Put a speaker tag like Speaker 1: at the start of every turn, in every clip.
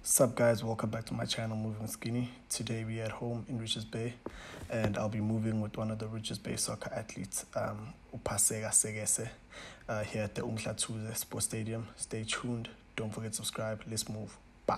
Speaker 1: Sup guys, welcome back to my channel Moving Skinny. Today we at home in Richards Bay and I'll be moving with one of the Richards Bay soccer athletes, Upaseka Segese, here at the Umhlathuze Sports Stadium. Stay tuned, don't forget to subscribe, let's move. Bye.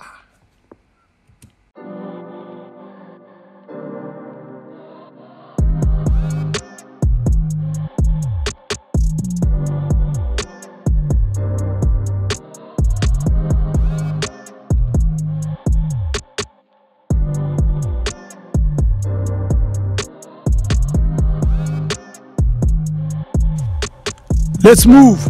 Speaker 1: Let's move!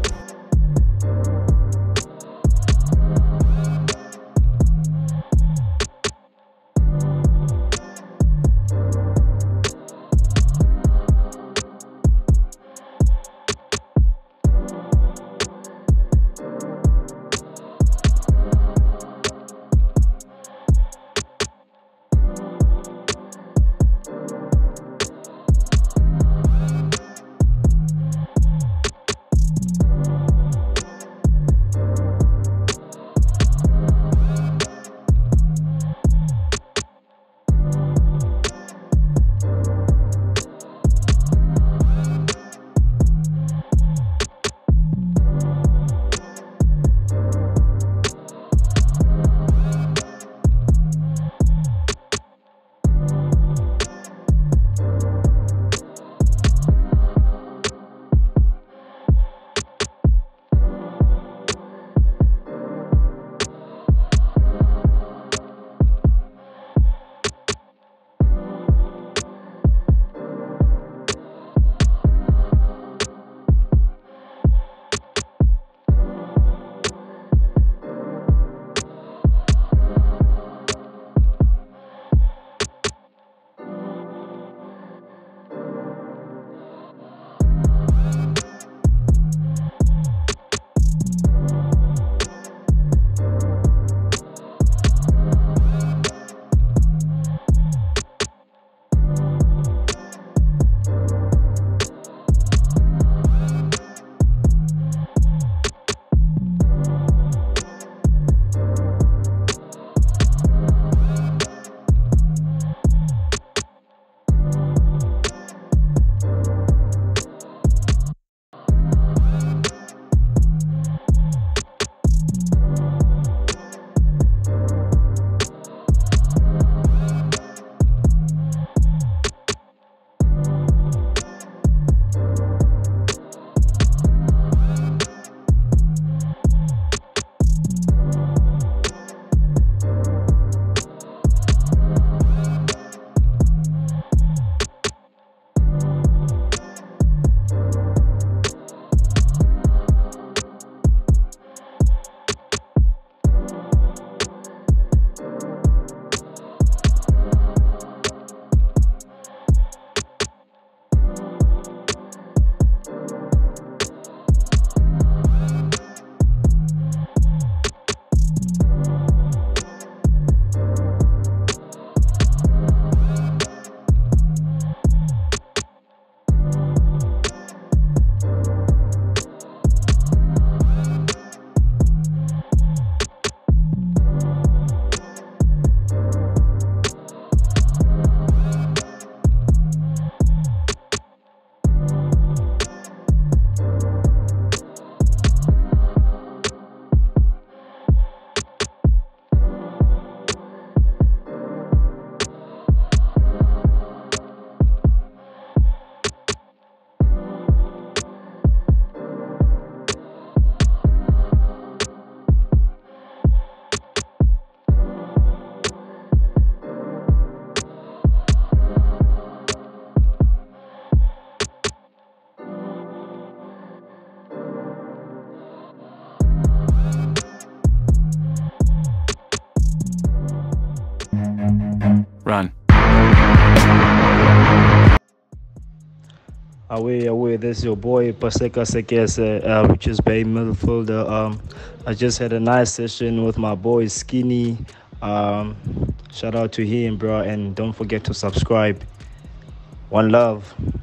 Speaker 2: Run.
Speaker 3: Away, this is your boy Paseka Sekese, Richards Bay midfielder. I just had a nice session with my boy Skinny. Shout out to him, bro, and don't forget to subscribe. One love.